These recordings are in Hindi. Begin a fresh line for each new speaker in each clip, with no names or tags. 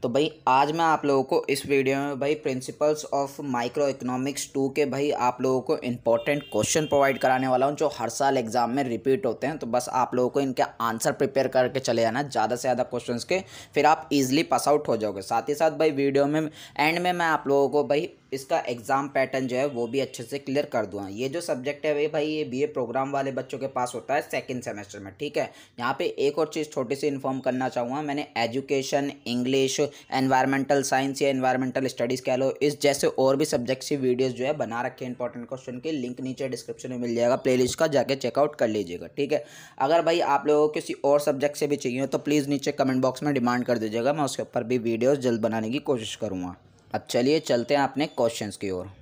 तो भाई आज मैं आप लोगों को इस वीडियो में भाई प्रिंसिपल्स ऑफ माइक्रो इकोनॉमिक्स 2 के भाई आप लोगों को इंपॉर्टेंट क्वेश्चन प्रोवाइड कराने वाला हूं जो हर साल एग्जाम में रिपीट होते हैं। तो बस आप लोगों को इनके आंसर प्रिपेयर करके चले जाना ज़्यादा से ज़्यादा क्वेश्चंस के, फिर आप इजीली पास आउट हो जाओगे। साथ ही साथ भाई वीडियो में एंड में मैं आप लोगों को भाई इसका एग्ज़ाम पैटर्न जो है वो भी अच्छे से क्लियर कर दूँगा। ये जो सब्जेक्ट है भाई ये बीए प्रोग्राम वाले बच्चों के पास होता है सेकंड सेमेस्टर में, ठीक है। यहाँ पे एक और चीज़ छोटी सी इन्फॉर्म करना चाहूँगा, मैंने एजुकेशन, इंग्लिश, एनवायरमेंटल साइंस या एनवायरमेंटल स्टडीज़ कह लो, इस जैसे और भी सब्जेक्ट्स की वीडियोज़ जो है बना रखे हैं इंपॉर्टेंट क्वेश्चन के। लिंक नीचे डिस्क्रिप्शन में मिल जाएगा प्लेलिस्ट का, जाके चेकआउट कर लीजिएगा, ठीक है। अगर भाई आप लोगों को किसी और सब्जेक्ट से भी चाहिए तो प्लीज़ नीचे कमेंट बॉक्स में डिमांड कर दीजिएगा, मैं उसके ऊपर भी वीडियोज़ जल्द बनाने की कोशिश करूँगा। अब चलिए चलते हैं अपने क्वेश्चंस की ओर।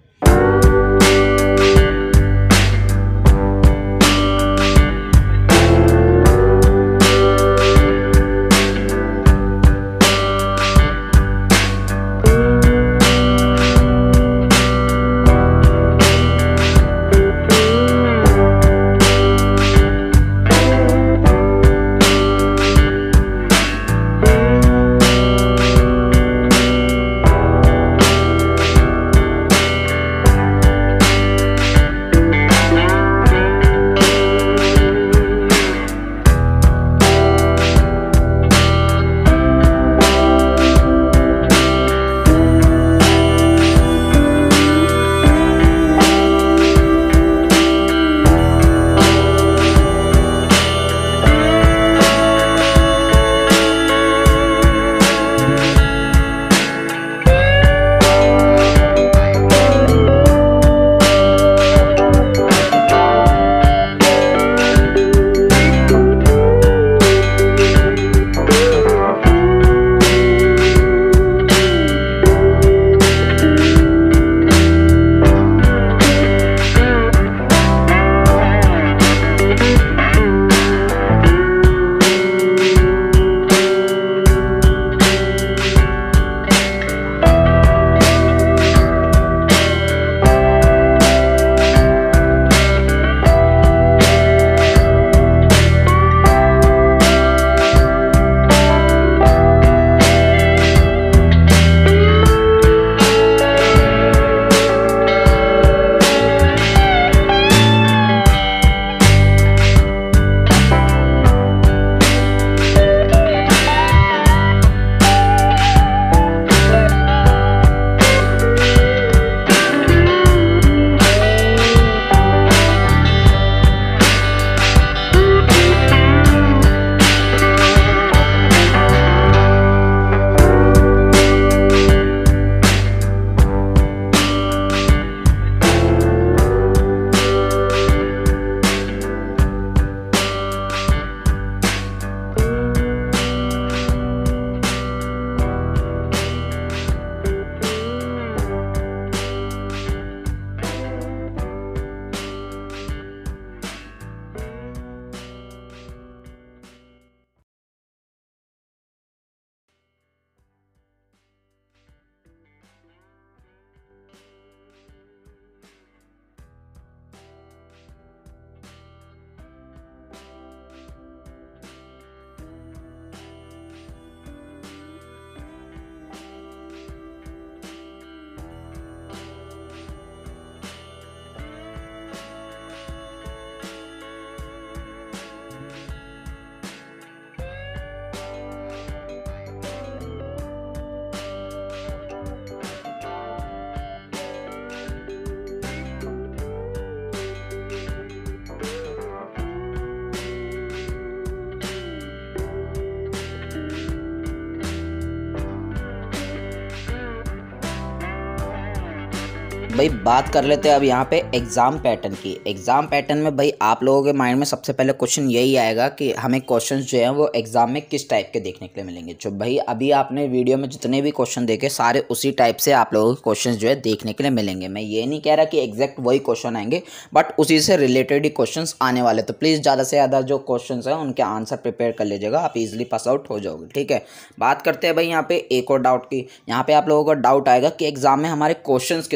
भाई बात कर लेते हैं अब यहाँ पे एग्ज़ाम पैटर्न की। एग्ज़ाम पैटर्न में भाई आप लोगों के माइंड में सबसे पहले क्वेश्चन यही आएगा कि हमें क्वेश्चंस जो हैं वो एग्ज़ाम में किस टाइप के देखने के लिए मिलेंगे। जो भाई अभी आपने वीडियो में जितने भी क्वेश्चन देखे सारे उसी टाइप से आप लोगों को क्वेश्चन जो है देखने के लिए मिलेंगे। मैं ये नहीं कह रहा कि एग्जैक्ट वही क्वेश्चन आएंगे, बट उसी से रिलेटेड ही क्वेश्चन आने वाले। तो प्लीज़ ज़्यादा से ज़्यादा जो क्वेश्चन हैं उनके आंसर प्रिपेयर कर लीजिएगा, आप ईजिली पास आउट हो जाओगे, ठीक है। बात करते हैं भाई यहाँ पे एक और डाउट की। यहाँ पे आप लोगों को डाउट आएगा कि एग्जाम में हमारे क्वेश्चंस कितने आएंगे।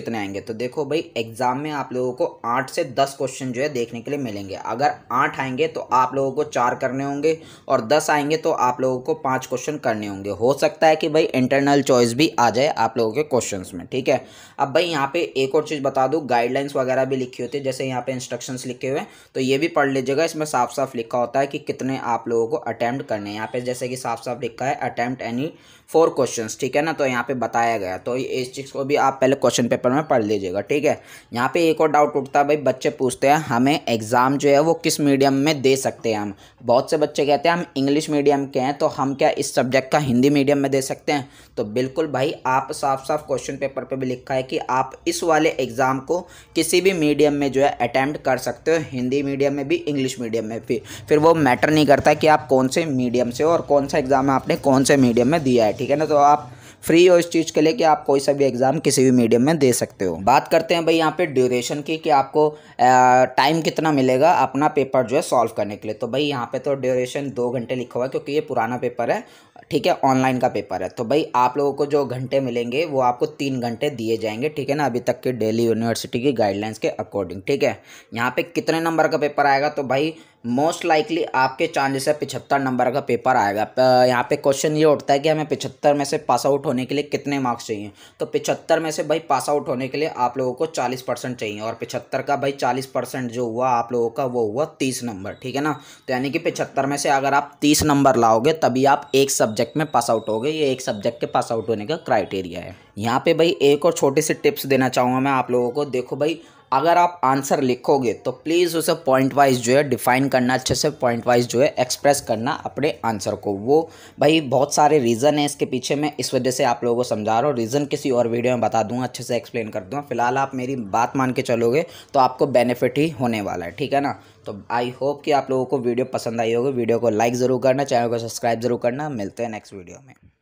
तो देखो भाई एग्जाम में आप लोगों को 8 से 10 क्वेश्चन जो है देखने के लिए मिलेंगे। अगर 8 आएंगे तो आप लोगों को 4 करने होंगे और 10 आएंगे तो आप लोगों को 5 क्वेश्चन करने होंगे। हो सकता है कि भाई इंटरनल चॉइस भी आ जाए आप लोगों के क्वेश्चंस में, ठीक है। अब भाई यहाँ पे एक और चीज़ बता दूँ, गाइडलाइंस वगैरह भी लिखी होती है, जैसे यहाँ पे इंस्ट्रक्शंस लिखे हुए हैं तो ये भी पढ़ लीजिएगा। इसमें साफ साफ लिखा होता है कि कितने आप लोगों को अटेम्प्ट करने हैं। यहाँ पे जैसे कि साफ साफ लिखा है अटेम्प्ट एनी 4 क्वेश्चंस, ठीक है ना। तो यहाँ पे बताया गया, तो इस चीज़ को भी आप पहले क्वेश्चन पेपर में पढ़ लीजिएगा, ठीक है। यहाँ पे एक और डाउट उठता है भाई, बच्चे पूछते हैं हमें एग्ज़ाम जो है वो किस मीडियम में दे सकते हैं हम। बहुत से बच्चे कहते हैं हम इंग्लिश मीडियम के हैं तो हम क्या इस सब्जेक्ट का हिंदी मीडियम में दे सकते हैं। तो बिल्कुल भाई, आप साफ साफ क्वेश्चन पेपर पे भी लिखा है कि आप इस वाले एग्ज़ाम को किसी भी मीडियम में जो है अटैम्प्ट कर सकते हो, हिंदी मीडियम में भी इंग्लिश मीडियम में भी। फिर वो मैटर नहीं करता कि आप कौन से मीडियम से हो और कौन सा एग्ज़ाम आपने कौन से मीडियम में दिया है, ठीक है ना। तो आप फ्री हो इस चीज़ के लिए कि आप कोई सा भी एग्ज़ाम किसी भी मीडियम में दे सकते हो। बात करते हैं भाई यहाँ पे ड्यूरेशन की कि आपको टाइम कितना मिलेगा अपना पेपर जो है सॉल्व करने के लिए। तो भाई यहाँ पे तो ड्यूरेशन 2 घंटे लिखा हुआ है क्योंकि ये पुराना पेपर है, ठीक है, ऑनलाइन का पेपर है। तो भाई आप लोगों को जो घंटे मिलेंगे वो आपको 3 घंटे दिए जाएंगे, ठीक है ना, अभी तक के दिल्ली यूनिवर्सिटी की गाइडलाइंस के अकॉर्डिंग, ठीक है। यहाँ पे कितने नंबर का पेपर आएगा, तो भाई मोस्ट लाइकली आपके चांसेस है 75 नंबर का पेपर आएगा। यहाँ पे क्वेश्चन ये उठता है कि हमें 75 में से पास आउट होने के लिए कितने मार्क्स चाहिए। तो 75 में से भाई पास आउट होने के लिए आप लोगों को 40% चाहिए, और 75 का भाई 40% जो हुआ आप लोगों का वो हुआ 30 नंबर, ठीक है ना। तो यानी कि 75 में से अगर आप 30 नंबर लाओगे तभी आप एक सब्जेक्ट में पास आउट होगे। ये एक सब्जेक्ट के पास आउट होने का क्राइटेरिया है। यहाँ पे भाई एक और छोटी सी टिप्स देना चाहूँगा मैं आप लोगों को। देखो भाई, अगर आप आंसर लिखोगे तो प्लीज़ उसे पॉइंट वाइज जो है डिफाइन करना, अच्छे से पॉइंट वाइज जो है एक्सप्रेस करना अपने आंसर को। वो भाई बहुत सारे रीज़न है इसके पीछे, मैं इस वजह से आप लोगों को समझा रहा हूँ। रीज़न किसी और वीडियो में बता दूंगा, अच्छे से एक्सप्लेन कर दूंगा। फिलहाल आप मेरी बात मान के चलोगे तो आपको बेनिफिट ही होने वाला है, ठीक है ना। तो आई होप कि आप लोगों को वीडियो पसंद आई होगी। वीडियो को लाइक ज़रूर करना, चैनल को सब्सक्राइब ज़रूर करना। मिलते हैं नेक्स्ट वीडियो में।